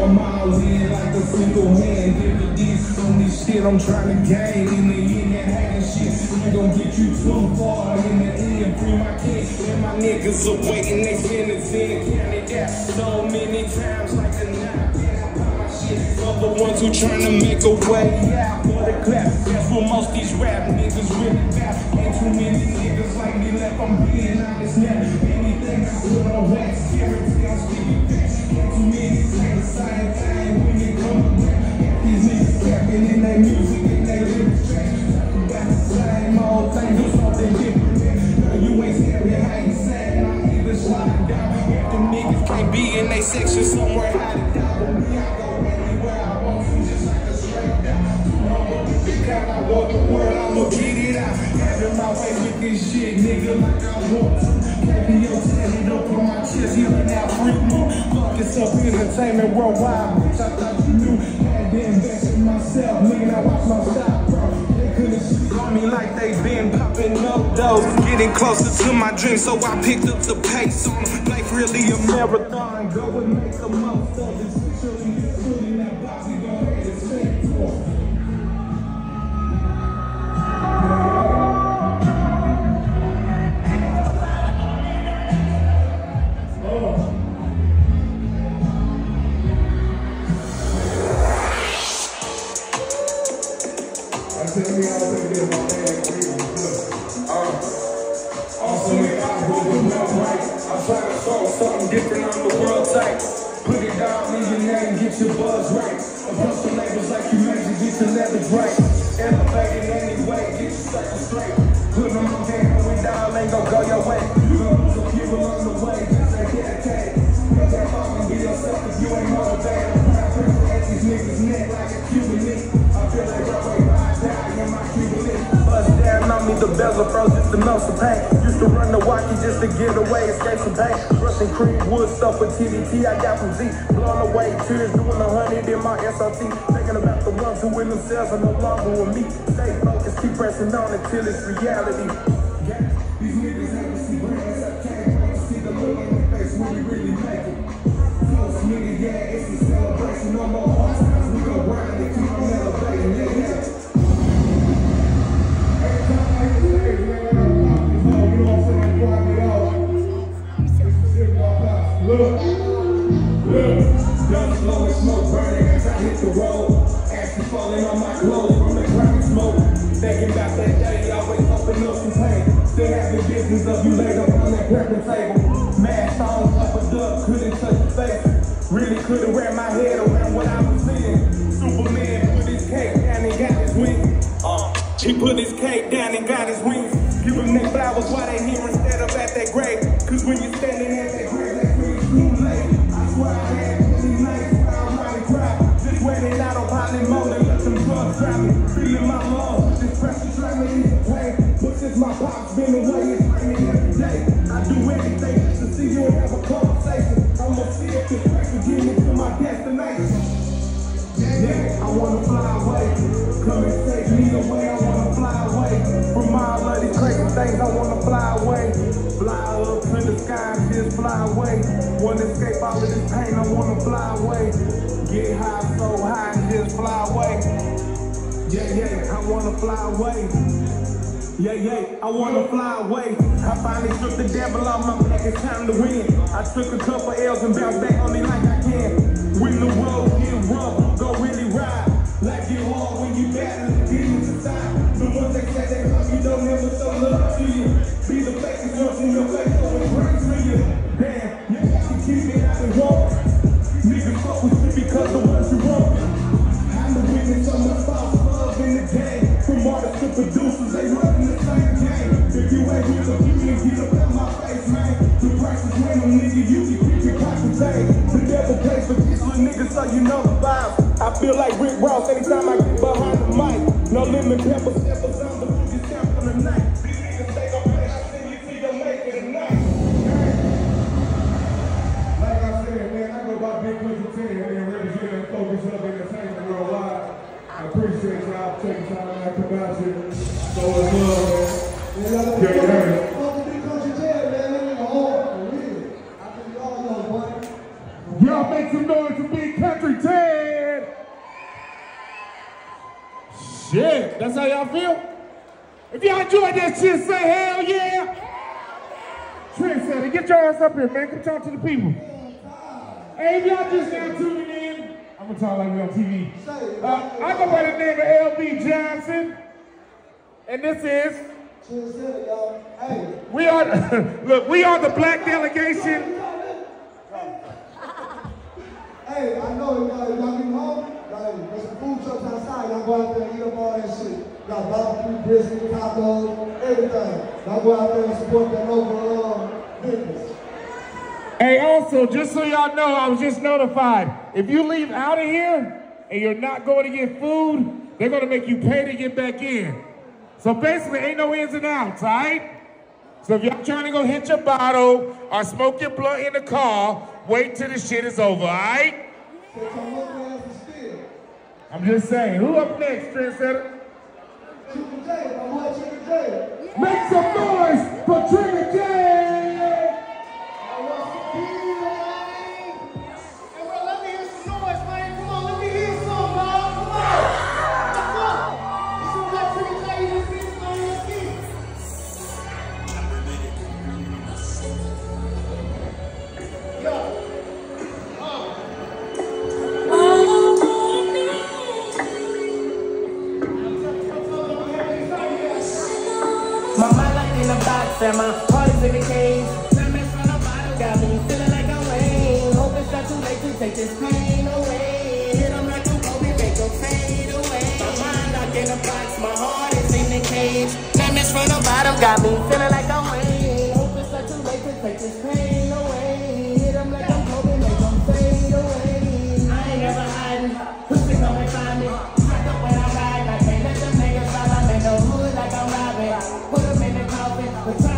I'm all in like a single hand. Dividends on this shit I'm trying to gain. In the end, that hating shit ain't gon' get you too far. In the end, free my kids and my niggas are waiting. They sentencing, counted out so many times like a knife. For the ones who tryna make a way out for the clap. That's what most these rap niggas really rap. Ain't too many niggas like me left, I'm being honest now. Anything I put on wax, guarantee I'm speaking facts. Ain't too many say the same thing when it come to rap. These niggas rapping in their music and they lyrics trash. Talking about the same old thing, do something different. No, you ain't scary, I ain't saying I'm either sliding down. If them niggas can't be in they section somewhere hiding down. But me, I go anywhere I want to, just like a straight down. I walk the world, I'ma get it out. Having my way with this shit, nigga, like I want to. KBO tatted up on my chest, yelling out free more. Fuck this up entertainment worldwide, bitch, I thought you knew. Had to invest in myself, nigga, I watch my style, bro. They couldn't sleep on me like they been popping up those. Getting closer to my dream, so I picked up the pace on them. Life really a marathon, go and make the most of it. Surely this food in that box, we gon' have to stay for. Something different on the world type. Put it down in your name, get your buzz right. Approach the labels like you major, get your leverage right. Elevated anyway, get your circle straight. Put them on there, going down, ain't gon' go your way. You gon' lose a few along the way, just say dedicated. Get that fuck and be yourself if you ain't motivated. I'm pressing at these niggas' neck like a Cuban link. I feel like runway ride down in my Cuban link. Bust down on me, the bezel froze just to know some pain. Used to run the walkie just to get away, escape some pain. Rushing cream, wood stuff with TDT, I got from Z. Blowing away tears, doing 100 in my SRT. Thinking about the ones who in themselves are no longer with me. Stay focused, keep pressing on until it's reality. Yeah, these niggas haven't seen brands, I can't wait to see the look on their face when we really make it. Close nigga, yeah, it's a celebration, no more hard times, we gon' grind it, keep on elevating, yeah. Look, gun flowing, smoke burning as I hit the road. Ashes falling on my clothes from the crack smoke. Thinking about that day, always open up some pain. Still having business of you laid up on that cracker table. Mask on, up a duck, couldn't touch the face. Really couldn't wrap my head around what I was seeing. Superman put his cake down and got his wings. He put his cake down and got his wings. Give them their flowers while they here instead of at that grave. Cause when you're standing at that grave, that grave is too late. I swear I had 20 nights where I might cry. Just waiting out on Hollywood and let them drugs drive me. Feeling my lungs, this pressure trying to ease the pain. But since my pop's been away, it's raining every day. I do anything to see you and have a conversation. I'ma see if this pressure get me to my destination. Yeah, I wanna fly away. Come and take me away, I wanna fly away. From all of these crazy things, I wanna fly away. Fly up to the sky and just fly away. Wanna escape all of this pain, I wanna fly away. Get high, so high and just fly away. Yeah, I wanna fly away. Yeah, I wanna fly away. I finally shook the devil on my back, it's time to win. I took a couple L's and bounced back on me like I can. When the road get rough, go really ride. Life get hard when you battle the demons inside. The ones that say they love you don't never show love to you. Be the fakest ones in your face, so it brings to you. Damn, you got to keep it out and walk. Niggas fuck with you because the ones you want. I'm the witness of my false love in the game. From artists to producers, they running the same game. If you ain't with the beauty, get up out my face, man. The price is when them niggas you can keep your pockets paid. The devil plays for these little niggas, so you know the vibes. I feel like Rick Ross anytime I get behind the mic. No lemon pepper, steppers on the boogie stamp on the night. These niggas say don't play, I send you to your make it tonight. Like I said, man, I go by Big Quincy 10, man, representing Focus Up Entertainment worldwide. I appreciate y'all taking time out to come out here. So it's love, man. Yeah. Y'all make some noise for Big Country Shit, that's how y'all feel? If y'all enjoyed that shit, say hell yeah. Trendsetter, get your ass up here, man. Come talk to the people. Hey, if y'all just now tuning in, I'm gonna talk like we on TV. I go by the name of LB Johnson, and this is. Hey. We are, look, we are the black delegation. Hey, I know y'all get home, there's some food trucks outside. Y'all go out there and eat up all that shit. Y'all barbecue, brisket, tacos, everything. Y'all go out there and support that local business. Hey, also, just so y'all know, I was just notified. If you leave out of here and you're not going to get food, they're going to make you pay to get back in. So basically, ain't no ins and outs, all right? So if y'all trying to go hit your bottle or smoke your blunt in the car, wait till the shit is over, all right? I'm just saying. Who up next, Trendsetter? Make some noise for Trigger J! And my heart is in the cage. Lemons from the bottom got me feeling like I'm Wayne. Hope it's not too late to take this pain away. Hit them like a Kobe, make them fade away. My mind locked in a box, my heart is in the cage. Lemons from the bottom got me feeling like I'm Wayne. Hope it's not too late to take this pain away. Hit them like a Kobe, make them fade away. I ain't never hiding. Pussy come and find me. Stuck up when I ride. I can't let them niggas fall. I'm in the hood like I'm robbing. Put them in the coffin.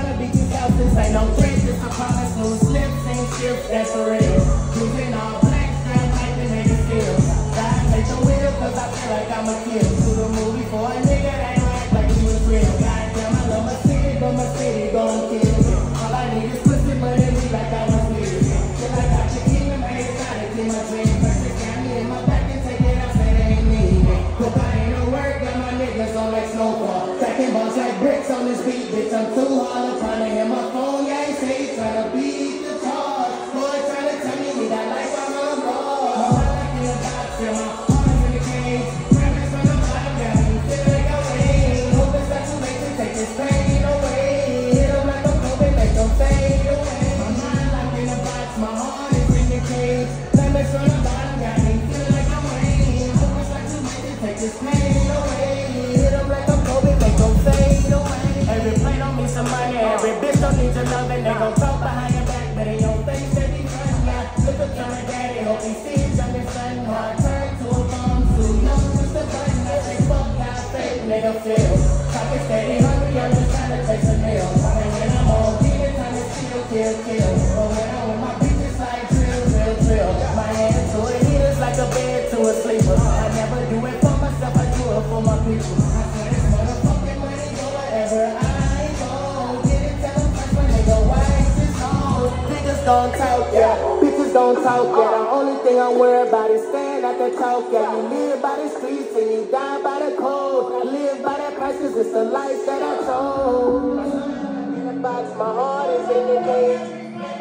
This ain't no trick, this a promise, loose lips ain't shifts, that's for real. Using all black strap like the nigga still. God take the wheel, cause I feel like I'm a kid. To the movie for a nigga that ain't act like he was real. Goddamn, I love my city, but my city gon' kill me. All I need is pussy, but it be like I was weird. Till I got the kingdom, I ain't got it in my dream. Perfect got me in my back and take it, I said it ain't me. Cocaine no work, got my niggas on like snowball. Stacking balls like bricks on this beat, bitch, I'm too hard, I'm trying to hit my phone, yeah, I say, tryna beat the charge. Boy, tryna tell me that life I'm on board. My heart like in a box, and my heart is in the cage. Premise from the bottom, got me feel like I'm Wayne. Hope it's not too late to take this pain away. Hit them like a Kobe, make them fade away. My mind like in a box, my heart is in the cage. Premise from the bottom, got me feel like I'm Wayne. Hope it's not too late to take this pain away. Hit them like a Kobe, make them fade away. Every play don't mean some money, every bitch don't need your love, and they gon' talk behind your back, but in your face they be running. Yeah, look up to my daddy, hope he sees young and son. Hard turn to a bomb, too young, just a button. I say fuck how fake nigga feel. Pocket steady hungry, I'm just trying to taste a meal. And when I'm on demon time to steal, kill, kill. But when I'm with my bitches like drill, drill, drill. My hand to a heater's like a bed to a sleeper. I never do it for myself, I do it for my people. I swear this motherfucking money go wherever I go. Get it, tell them first when they go white is on. Niggas don't talk, yeah. Bitches don't talk, yeah. The only thing I'm worried about is staying at the talk, yeah. You live by the streets and you die by the code. Live by that price, cause it's the life that I chose. In the box, my heart is in the cage.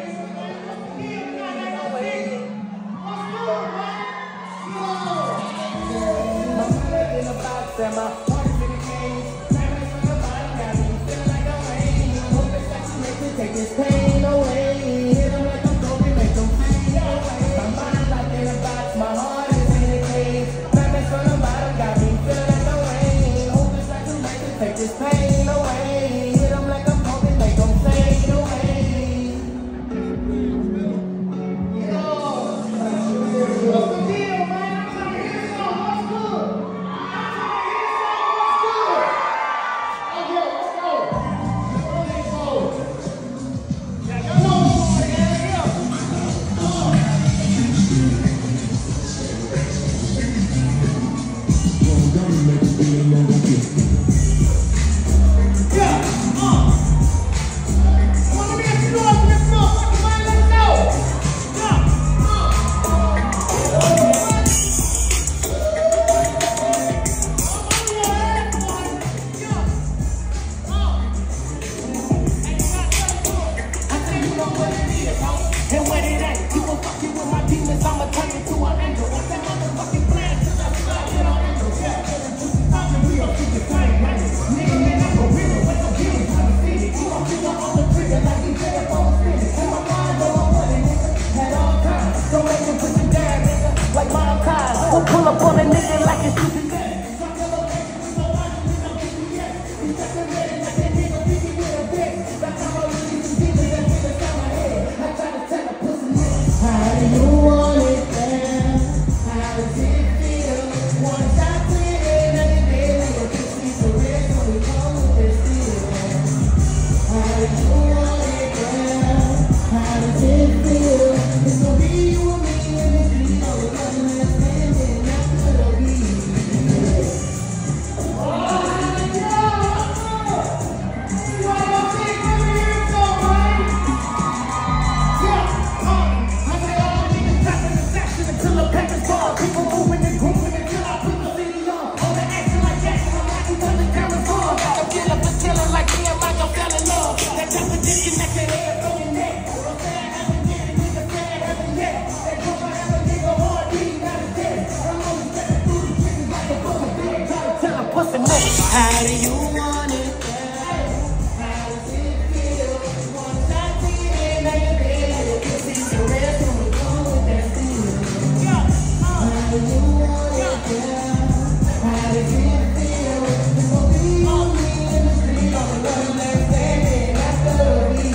And my heart is in the cage. Premise from the bottom got me feeling like I'm Wayne. Hope it's not too late to take this pain away. Hit them like I'm Kobe, make them fade away. My mind locked in a box, my heart is in the cage. Premise from the bottom got me feeling like I'm Wayne. Hope it's not too late to take this pain away. Hit them like I'm Kobe, make them fade away. What's the deal, man? I'm trying to hear some. What's good? We'll pull up on a nigga like it's CPS. How do you want it, girl? How does it feel? Once I quit it, every day we go to sleep for real, so we come with this deal. How do you want it, girl? How does it feel? It's gonna be you and me in the street, all the time we're standing, that's what it'll be. Oh, yeah! You wanna take me here, so right? Until the papers fall, people moving and grooving until I put the city on. All the action like that, I'm like until the camera's on. I'm feeling for killing like me and Mike, I'm fell in love. That type of disconnected head from your neck. I'm saying haven't get it, nigga saying haven't yet. That drunk I have a nigga hard beat, not a dead. I'm only stepping through the chickens like a pussy bitch. Try to tell a pussy nigga, how do you want it, girl? How does it feel? Once I see it, now you're there. You can see the rest when we go with that deal. How do you want it, girl? How does it feel? It's gonna be you and me in the street, all the love that's standing, that's the reason.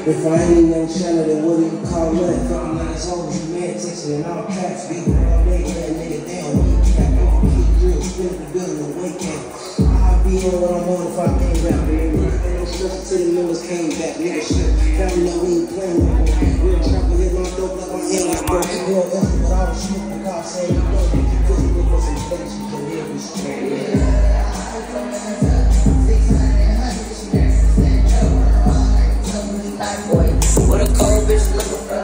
If I ain't in your channel, then what do you call that? Fucking nice hoes, you man, texting in all caps. People all day, that nigga down. When you cap, open the grill, spin the building, and wake up. I'll be on what I'm on if I ain't rap, baby. And no stress until the members came back. Nigga shit, family know we ain't playing no more. Real trapper hit my dope like my hand like bro. Keep going up, but all the smoke, the cops say you know. Cause you look for some place, you can hear me straight. What a cold bitch looking for.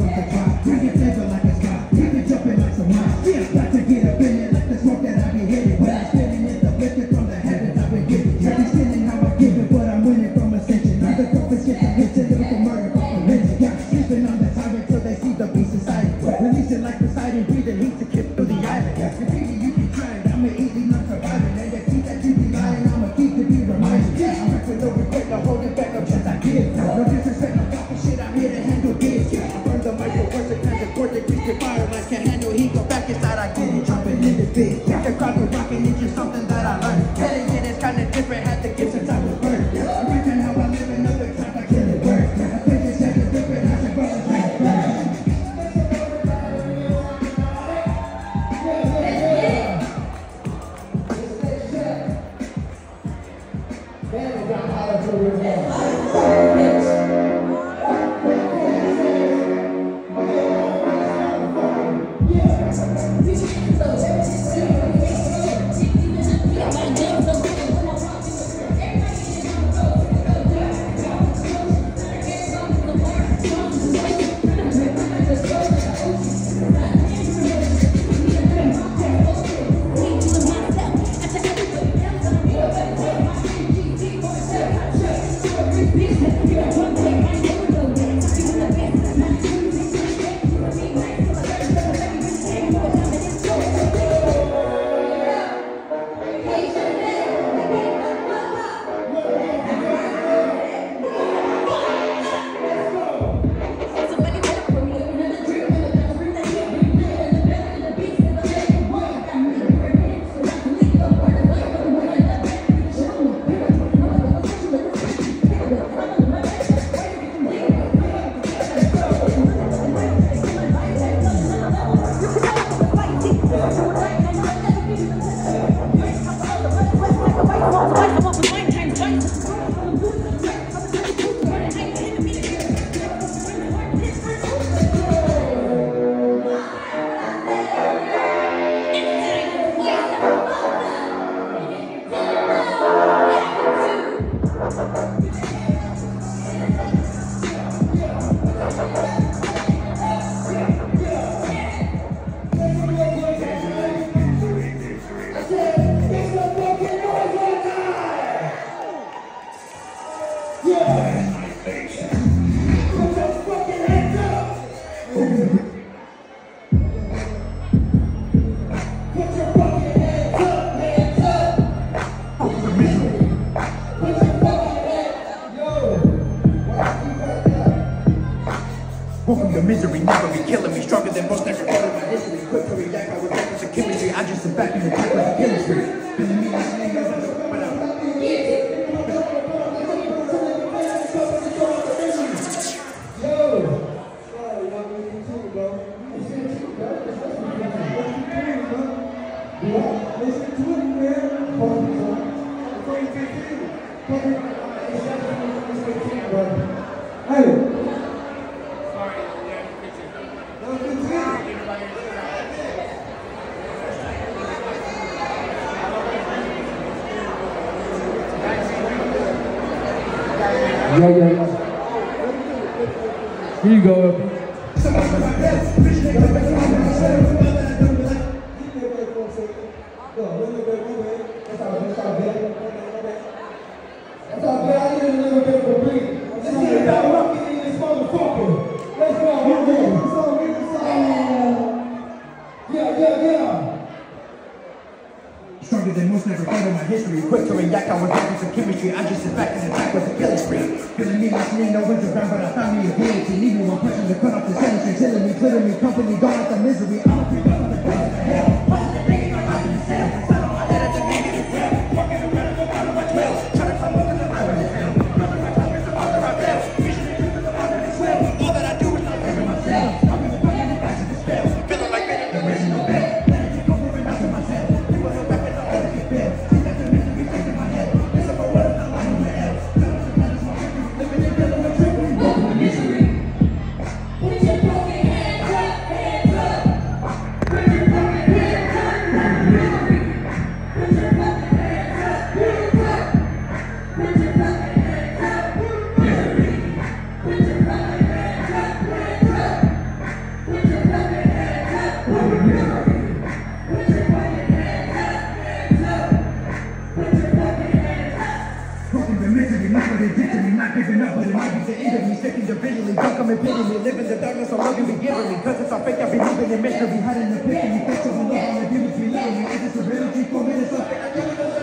with the drop. Bring it flavor like it's got. Keep it jumping like some rock. Yeah, got to get up in it like the smoke that I be hitting. What I'm spinning is the lifted from the habits I've been getting. I be spinning how I give it, but I'm winning from ascension. Now the toughest get the hits and lyrical murder from prevention. Got sleeping on the tyrant till they see the beast inside. Release it like Poseidon, breathe the heat to kick through the island. If you be trying, I'm an easy not surviving. And the teeth that you be lying, I'm a keep to be reminded. I'm repping no regret, no holding back, no chance I give. No disrespect, no got the shit, I'm here to handle this. I burn the mic for words and kind of court that keeps your fire. I can't handle heat, go back inside, I get it, jumping in this bitch. Take the crowd with rocking, it's just something that I learned. Telling it is kind of different, had to give since I was birth. I reckon how I live in other times, I kill it work. I think it's just different, I said, brothers, like birds. Welcome to misery, never be killing me. Stronger than most never part of my history. Quick to react, I would reference to chemistry. I just sit back and attack with the chemistry. Feeling me like me, Yeah. Here you go. Stronger than most never part of my history. Quick to react, I would reference to chemistry. I just sit back and attack with the killing spree. Feeling me like me, no winter ground, but I found me a guillotine. Need me one person to cut off the sentence. Killing me, clearing me, company, gone out the misery. I'm a free up on the place of hell. Positive thinking, I'm out in the cell. Set on my head at the negative well. Walking around at the bottom of my 12. Trying to come up with the iron as hell. Brother, my tongue is the mother of hell. Vision and truth is the mother as well. All that I do is not living myself. I'm in the back and the back of the spell. Feeling like being the original bell. Let it take over and not to myself. People no back and no other get bell. See that the misery stays in my head. It's about what I'm not lying on the hell. Living in feeling the truth. Welcome to misery. Put your broken hands up, hands up. Put your broken hands up. don't come and pity me. Live in the darkness, so love you be giving me. Cause it's all fake, I be living in mystery. Hiding the picture, you think you're love, I'm giving to you. Is this a reality for me? It's all fake, I can't even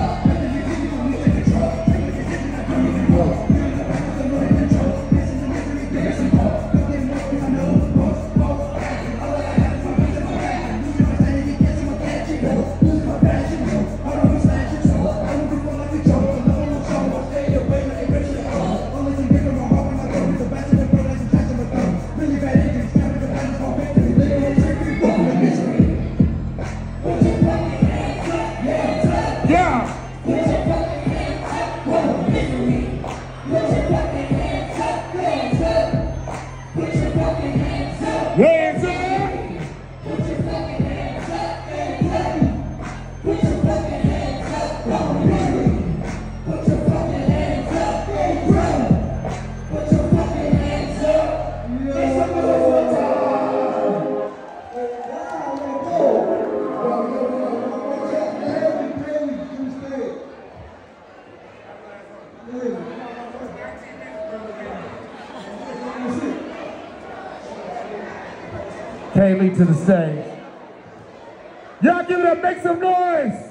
Kaylee to the stage. Y'all give it up, make some noise.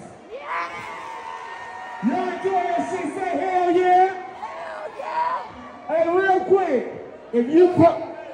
Y'all enjoy that shit, say hell yeah. Hell yeah. Hey, real quick, if you put...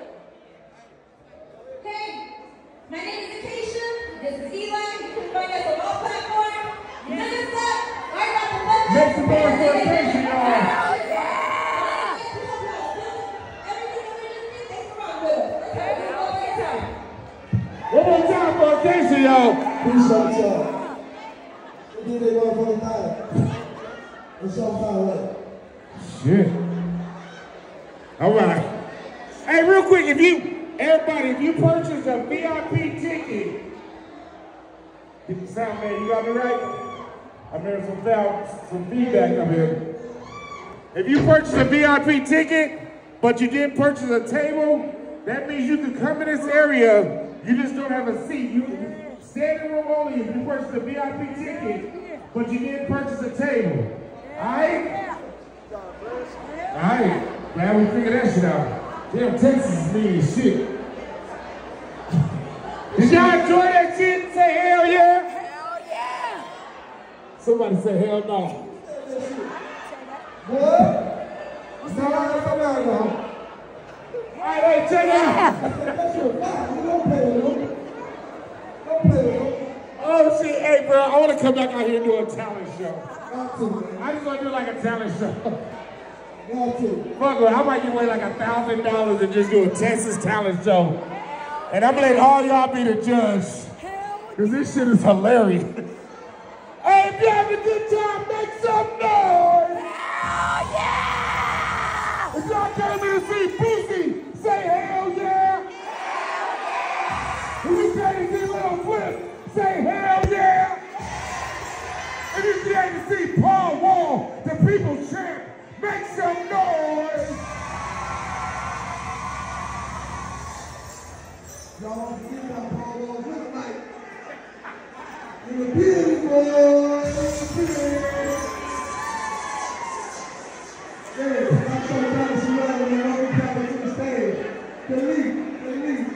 Hey, my name is Acacia. This is Eli. You can find us on all platforms. Next up, I got the best. Make some noise for Acacia, y'all. Hell yeah. Everything over this thing, thanks for rocking with us. Okay, one more time. One more time for Acacia, y'all. Appreciate y'all. We did it one for the time. In some kind of way. Shit. All right. Hey, real quick, if you purchase a VIP ticket, get the sound man, you got me right? I'm hearing some feedback up here. If you purchase a VIP ticket, but you didn't purchase a table, that means you can come in this area. You just don't have a seat. You standing room only if you purchase a VIP ticket, but you didn't purchase a table. Alright? Alright. Glad we figured that shit out. Damn, Texas is mean as shit. Did y'all enjoy that shit? Say hell yeah? Hell yeah! Somebody say hell no. What? Come on now. Alright, hey, check it out. That's your fact. You don't play with them. Don't play with them. Oh shit, hey bro, I want to come back out here and do a talent show. Got to, man. I just want to do like a talent show. Got to. Fuck it, I might give away like $1,000 and just do a Texas talent show. And I'm gonna let all y'all be the judge. Cause this shit is hilarious. Hey, if you have a good time, make some noise! Hell yeah! If y'all came here to see boosie, say hell yeah! Hell yeah! If you came to see Little Flip, say hell yeah! If you came to see Paul Wall, the people's champ, make some noise! Y'all see how Paul Wall look like. You're a beautiful yeah, I'm so proud to see y'all when you're all back to the stage. The lead to the stage.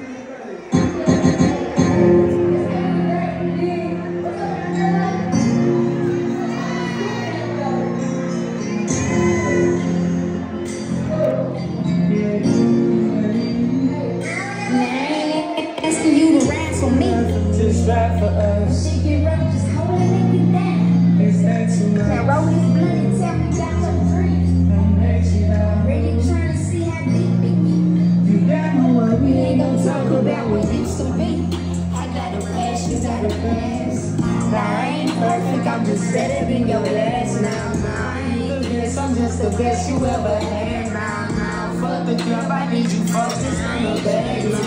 Asking you to rap for me. Just rap for us. Shit get rough, just hold it and get down. Is that too much? Now roll this blunt and tell me about your dreams. Don't make you laugh. Really trying to see how deep it get. You got no one. We ain't gonna talk about what used to be. I got a flash, you got a flash. Now I ain't perfect, I'm just better than your last. Now I ain't the best, I'm just the best you ever had. Now fuck the club, I need you focused on the bag. Now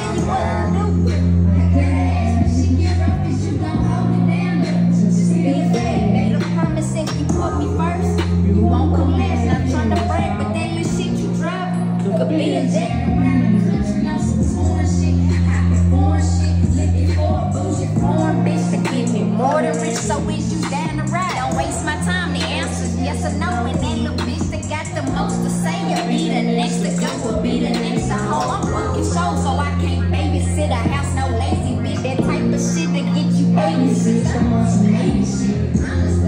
she get rough, cause you gon' hold it down. Just be fair, made a promise if you put me first. You won't come last, not trying to brag, but that little shit you drop could be a jack around the country on some foreign shit. I was born shit, looking for a bougie foreign bitch to give me more than rich. So is you down the ride? Don't waste my time. The answer's yes or no. And that little bitch that got the most to say, you'll be the next to go, will be the next.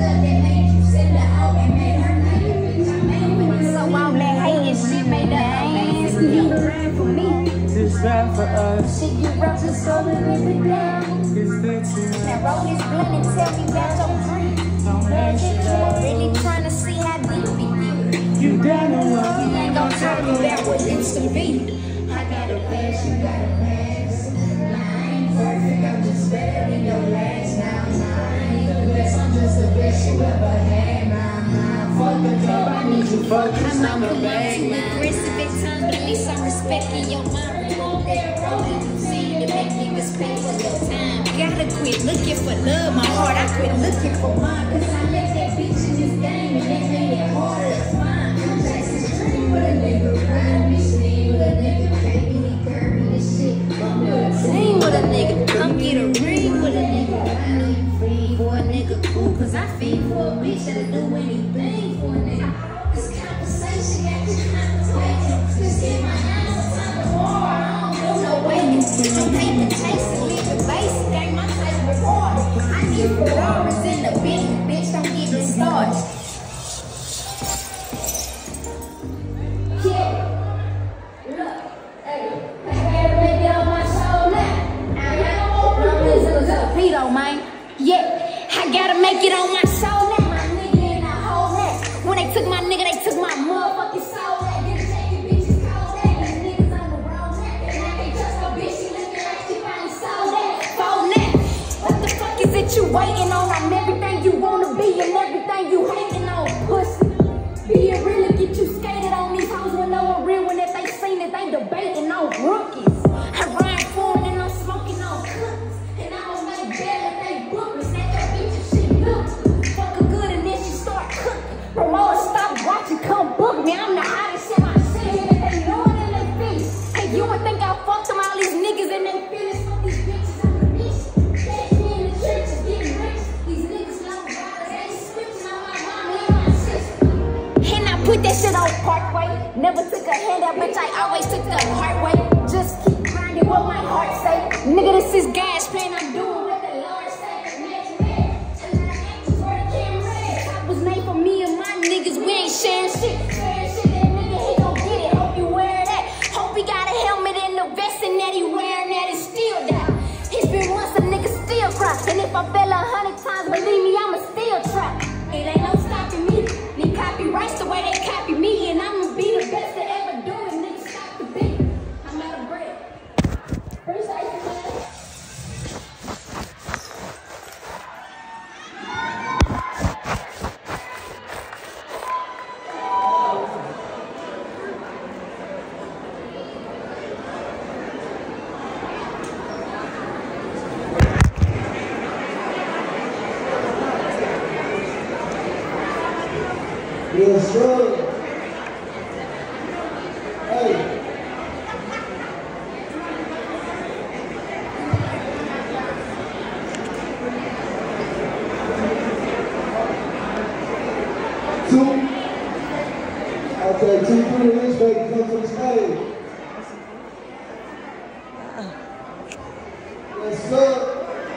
love that made you send her out and made her night. So all that hate and shit made the ass need to ride for me. Just ride for us. Shit get rough and so we live it down. Now roll this blunt and tell me about your dream. Don't ask you love. Really trying to see how deep it is. You down the road. You ain't gonna talk about what used to be. I got a pass, you got a pass. Nah, I ain't perfect, I'm just better than your last. Nah, I ain't the best, I'm just the best you ever had. Nah, fuck the club, I need you focused on the bag. Aggressive at times, but at least I'm respecting your mind. Remove that road you see to make niggas pay for your time. Gotta quit looking for love, my heart, I quit looking for mine. Cause I met that bitch in this game and that made it harder to find. I'm chasing dream with a nigga, riding me sleep with a nigga. Sing with a nigga, come get a ring with a nigga. I know you free for a nigga, cool, cause I feed for a bitch that'll do anything for a nigga. This conversation got you contemplating. Just get my eyes on the wall, I don't do no waiting. I'm paper chasing, living basic, ain't my type of reward. I need Ferraris in the bitch, don't get me started. Yeah. Man. Yeah, I gotta make it on my soul now. My nigga in the whole mess. When they took my nigga, they took my motherfucking soul. That didn't take you bitches cold that. These niggas on the wrong neck. And I can't trust no bitch. She looking like she finally sold that. Phone that. What the fuck is it you waiting on? I'm everything you wanna be and everything you hating on. Pussy. Being real and get you skated on these hoes when no one real. When if they seen it, they debating on rookies. I ride for it and I'm smoking on cookies. Promoter, stop watching, come book me. I'm the hottest in my city, and they know it in their face. Hey, you would think I fucked them, all these niggas and they feelings. Fuck these bitches, I'm the bitch. Catch me in the trenches, getting rich. These niggas know about it, they switching on my mama and my sister. And I put that shit on Parkway. Never took a handout, bitch, I always took the hard way. Just keep grinding what my heart say. Nigga, this is gas plan, I'm doing what the Lord say. Imagine that. A lot of actors for the camera. Top was made for me and my niggas, we ain't sharing shit. Sharing shit, that nigga, he gon' get it. Hope you wear that. Hope he got a helmet and a vest and that he wearing that is still down. It's been months, a nigga still cry. And if I fell 100 times, believe me, I'ma still try. It ain't no stopping me. Need copyrights the way they copy me. And I'ma be the best to ever do it. Nigga, stop the beat. I'm out of breath. Appreciate you, man. Yes, sir. Hey. Okay, two pretty rich baby come to the stage. Yes, sir.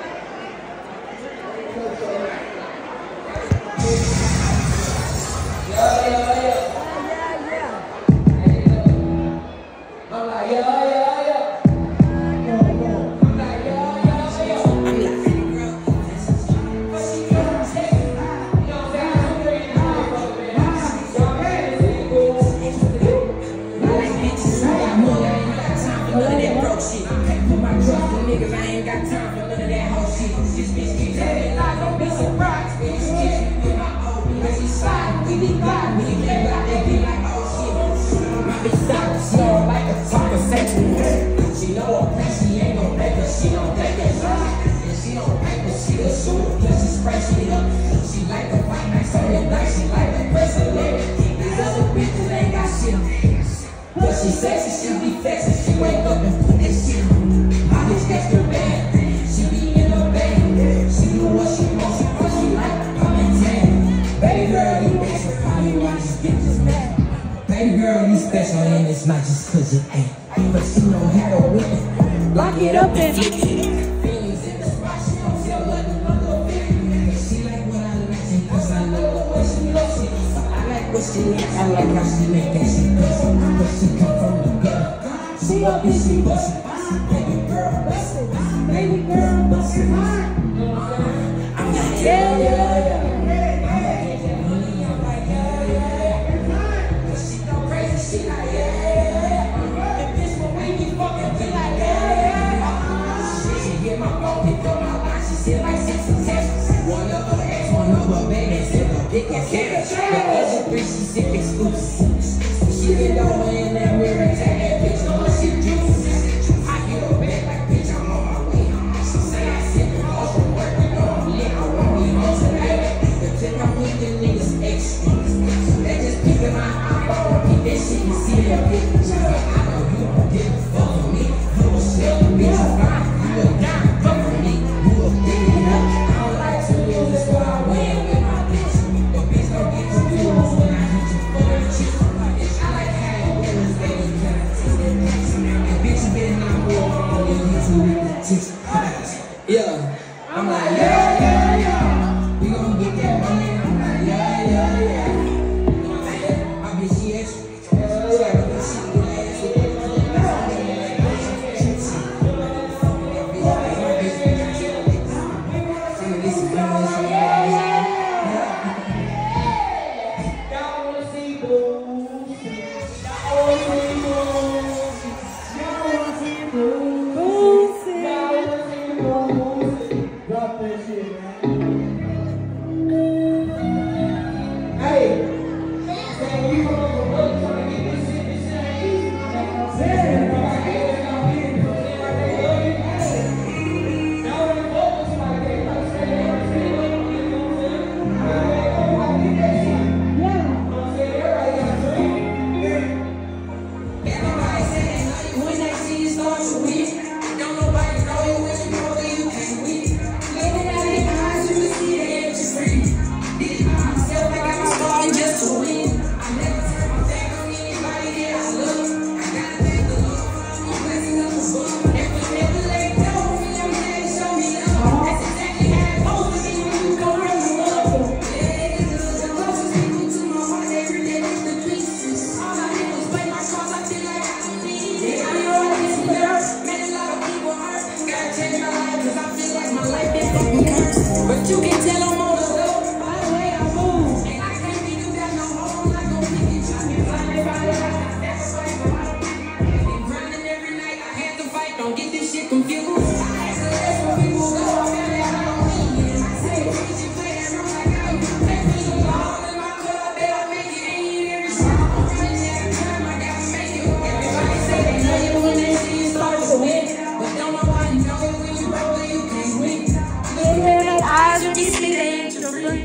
She sexy, she be sexy, she wake up and put that shit on. My bitch extra bad, she be in her bag. She do what she wants, what she like, come and tan. Baby girl, you extra, probably why she get this mad. Baby girl, you special and it's not just cause you ain't. But she know how to whip it, lock it up and flick it. Feelings in the spot, she don't tell her to look up. She like what I like, cause what she like. I like how she make that shit pussy. But she come from the gutter. She up and she bust it. Baby girl, bust it. Baby girl, bust it. I'm like, yeah, yeah, yeah. She like, yeah, yeah. And bitch, when we be fucking, we like, yeah, yeah. She get my phone, pick up my line, she said like 6 or 10. One of her ex, one of her babies, and her dick is cash. The other 3, she sick exclusive. She get over in that mirror and take that bitch on her shit juice. I get her back like, bitch, I'm on my way. She say I sit with all from work, you know I'm lit, I won't be home tonight. The tip I'm with the niggas extra. They just picking my iPhone. That shit you see that bitch. I know you don't give a fuck for me. You a slut, bitch, you fine. You a dime, fuck for me. You a big up. I don't like to lose, that's why I win with my bitch. But bitch, don't get confused when I hit you for the chick. I like how you winners, baby, can I take that bitch? And bitch, you better not move on when you two with the chicks. Yeah, I'm like, yeah, yeah, yeah. We gon' get that money. I'm like, yeah, yeah, yeah. My bitch, she extra. But you can tell I'm on the low by the way I move. And I can't be do that no more. I'm not gonna pick it. I can find everybody else. That's why I'm grinding every night. I had to fight. Don't get this shit confused. I asked the rest of people go. I found out I don't need it. I say, you should play that room like I do. Take me to all in my club. I bet I make it in every song. I'm running every time. I gotta make it. Everybody say they know you when they see you start to win. But don't know why you know it when you roll it, you can't win. Eyes when you see the angel blink.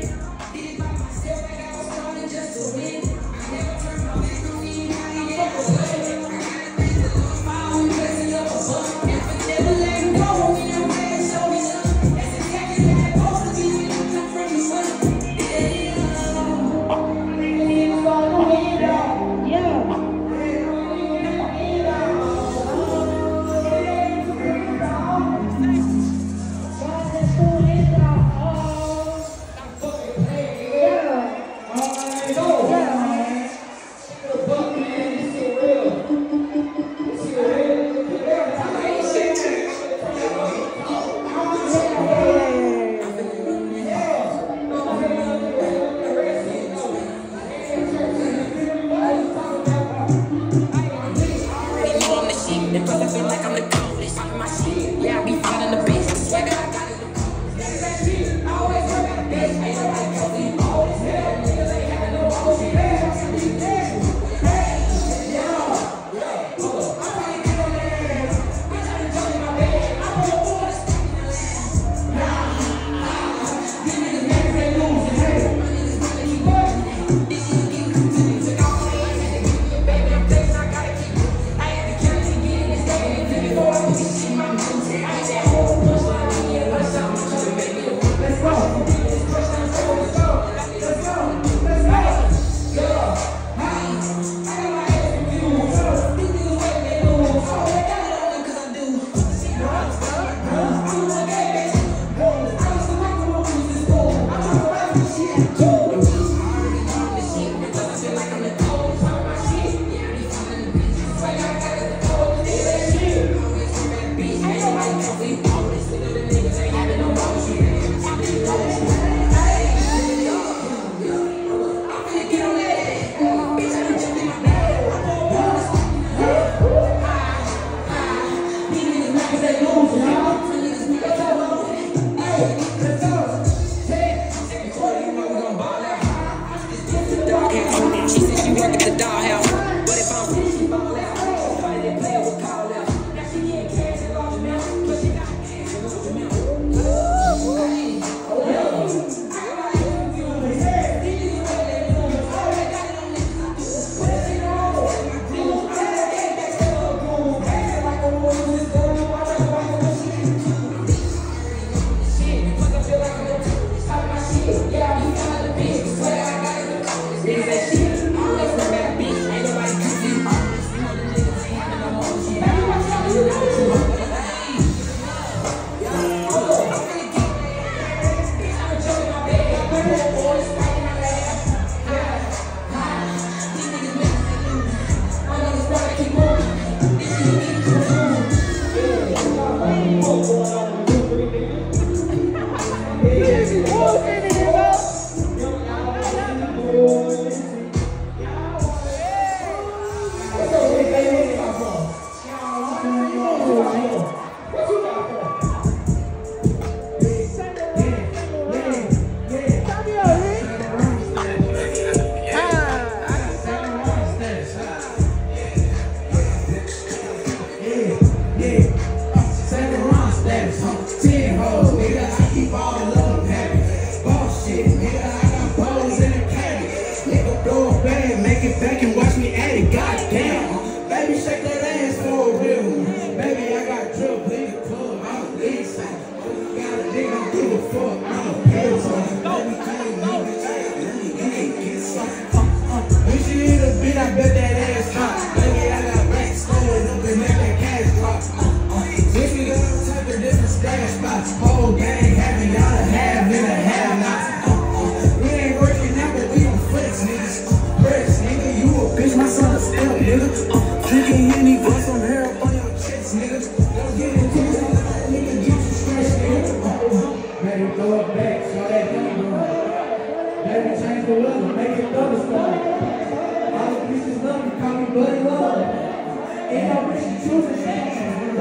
stash spots. Whole gang having y'all a have and a have nots. We ain't working out, but we on flex, niggas. Flex, nigga, you a bitch, my son a step, nigga. Drinking Henny, got some hair up on your chest, nigga. Don't get into it, nigga, get you stressed, nigga. Better go up back, show that thing going. Better change the weather, make it thunderstorm. All the bitches love me, call me Buddy Love. Ain't no bitch choosing things.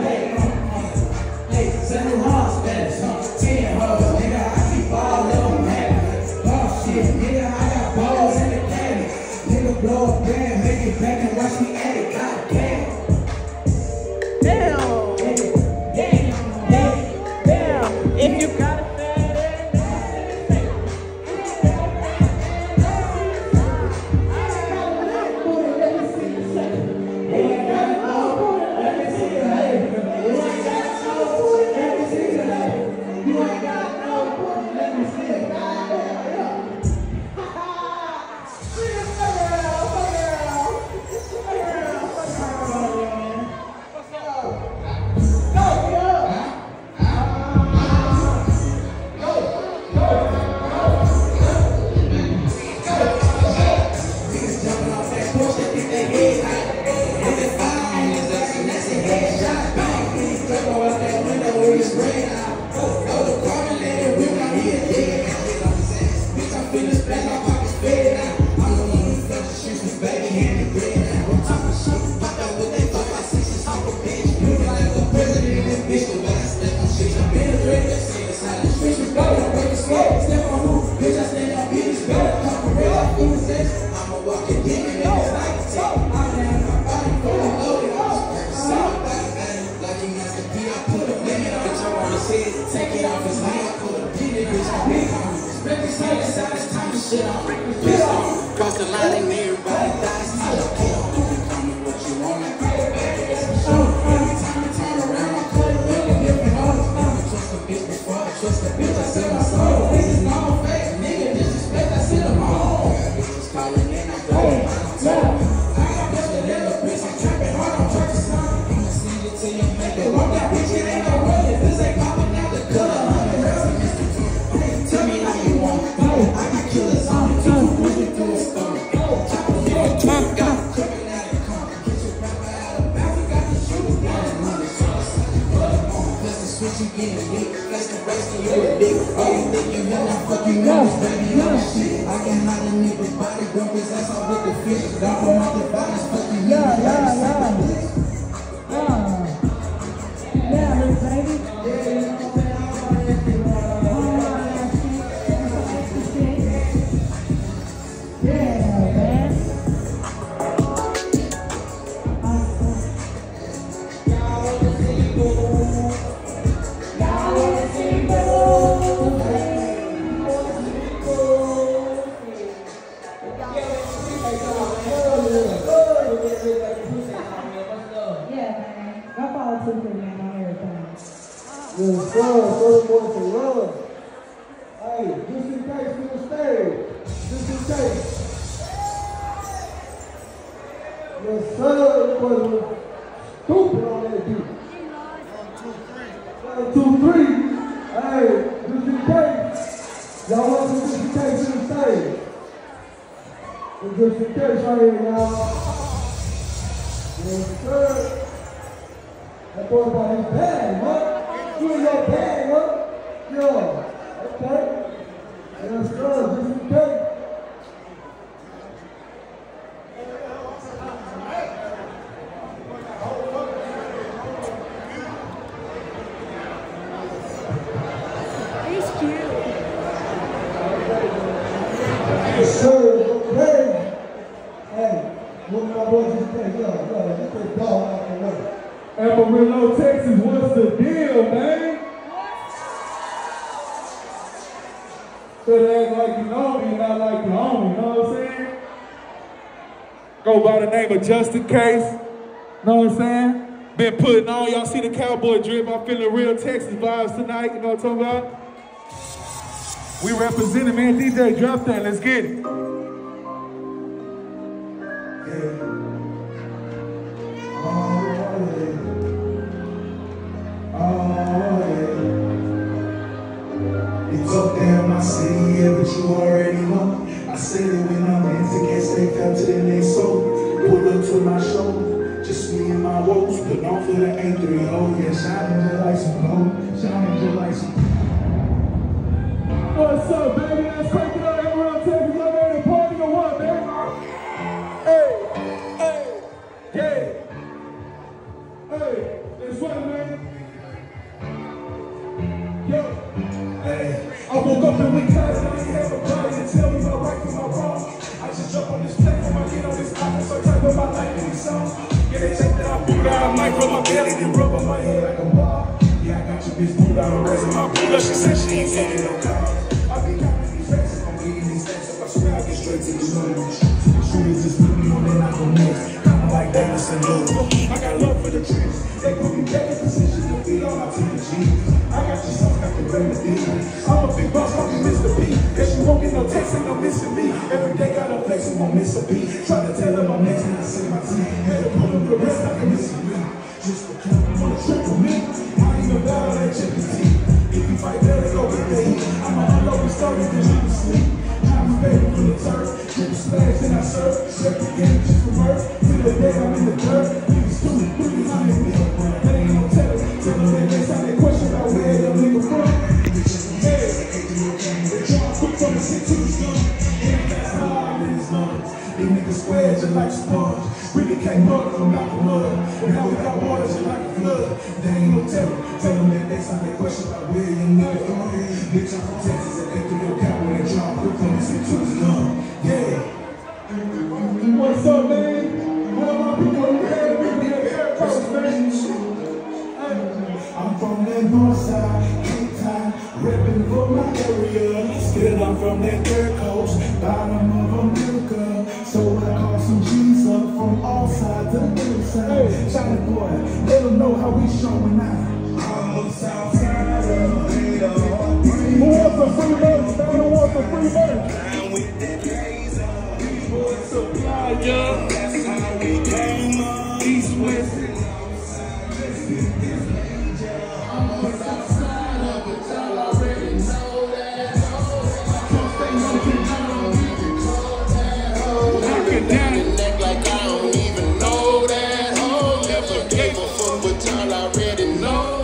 Hey, 7 hoes, better 10 hoes, nigga. I keep all of them happy. Oh shit, nigga, I got balls in the caddy. Nigga, blow up band, make it back and watch me at it. God damn. Damn. If you got it. Cross the line and everybody dies. Tell me what you want. Every time I turn around, I cut it really different. All the time I trust a bitch before I trust a bitch. I sell my soul. This is no face, nigga. Disrespect, I send them home. Bitches calling in, I'm going by the top. I got bitch with little bitch, I'm trapping hard, I'm trapping some. I'ma send it till you make it. Walk that bitch, it ain't no running. This ain't popping out the color. 100 rest in Mr. Tell me how you want. I got killers on it. Moving through a stomach. You getting big, that's the rest of you a dick. Oh, you think you know that fuck you know this, baby, no shit. I can hide a nigga's body, dump his ass off with the fish. Dump him off the violence, fuck you, yeah, little baby. Yes, sir, third boy for love. Hey, just in case we can stay. Just in case. Yes, sir, it was stupid on that beat. 1, 2, 3. Hey, just in case. Y'all want some just in case we can stay. Just in case right here, y'all. Yes, sir. That boy got his bag, huh? You in your bag, huh? Yeah. Okay. Yes, sir. Just in case. He's cute. Yes, sir. Okay. Hey, what my boy just said, yo, just a dog out the way. Amarillo, Texas, what's the deal, man? Better act like you know me and not like you own me, you know what I'm saying? Go by the name of Just In Case, know what I'm saying? Been putting on, y'all see the cowboy drip, I'm feeling real Texas vibes tonight, you know what I'm talking about? We representing, man, DJ, drop that, let's get it. Oh, yeah. you already know. I say that when I'm in to get steak out to the next soul. Pull up to my show, just me and my woes. Put on for the A30, yeah, shining just like some gold. Shining just like some. What's up, baby? Let's crank it up. Everyone take it. Y'all ready to party or what, man? Hey, hey, yeah. Hey, it's what, man? Yo, hey. I woke up and we tired and I ain't have a body to tell me my right from my wrong. I just jump on this platform, I get on this island, so type of my life in these songs. Yeah, they take that I pull out a mic from my belly, then rub on my head like a ball. Yeah, I got your bitch pulled out and raising my pull up. She said she ain't taking no calls. I be counting these faces, I'm getting these stacks up. I swear I get straight to the moon. The shooters just put me on, then I go next. Kinda like Dallas and Lou. I got love for the tricks. They put me back in position to feed all my team G's. I got your son, got the remedy. I'm a big boss, call me Mr. B. If she won't get no text, ain't no missing me. Every day got a flex, and won't miss a beat. Try to tell her I'm next, and I say my team. Had to pull them the rest, like a missing me. Just for count, you wanna trip with me? I ain't no doubt on that chicken teeth. If you fight better, go get the heat. I'ma unload the story, then you can sleep. I'm ready for the turf. Get the splash, then I serve. Check the game, just for work. Till the day I'm in the dirt. Niggas stupid, put behind me. That ain't no telling. Tell them that next time they question about where them niggas from. Hey, they try to put some shit to the sun. And that's hard in his lungs. These niggas square just like sponge. Really came up from out the mud. Now we got water just like a flood. They ain't no telling. Tell them that next time they question about where you nigga from. Bitch, I'm from Texas and they threw your cow when they try to put some shit to the sun. Yeah. What's up, man? All my people in the air, people in the air coast, man. I'm from that north side, Cape Town, reppin' for my area. Still I'm from that third coast, bottom of America. So I call some G's up from all sides to the middle side. Shiny boy, let them know how we showing out. I'm south side of the Who wants some free merch, man? Who wants some free merch? I'm with that laser, these boys supply, yeah. That's how we came up, east, west, and outside. Let's get this major. I'm on south side of it, y'all already know that. Come stay looking, I don't even call that hoe. Knocking down the neck like I don't even know that hoe. Never gave a fuck, but y'all already know.